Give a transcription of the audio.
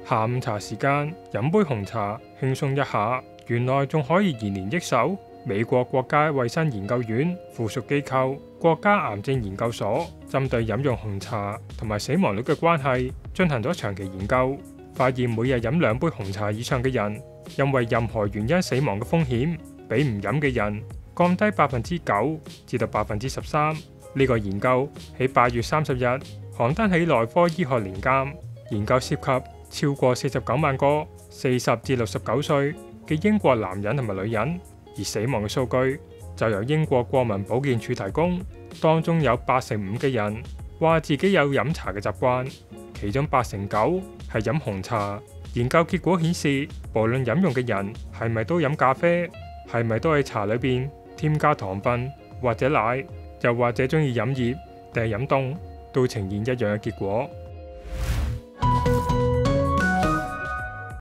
下午茶時間飲杯紅茶輕鬆一下，原來仲可以延年益壽。美國國家衛生研究院附屬機構國家癌症研究所針對飲用紅茶同埋死亡率嘅關係進行咗長期研究，發現每日飲2杯紅茶以上嘅人，因為任何原因死亡嘅風險比唔飲嘅人降低9%至到13%。呢個研究喺8月30日刊登喺內科醫學年鑑，研究涉及超過49萬個40至69歲嘅英國男人同埋女人。而死亡嘅數據就由英國國民保健署提供，當中有85%嘅人話自己有飲茶嘅習慣，其中89%係飲紅茶。研究結果顯示，無論飲用嘅人係咪都飲咖啡，係咪都喺茶裏邊添加糖分或者奶，又或者中意飲熱定係飲凍，都呈現一樣嘅結果。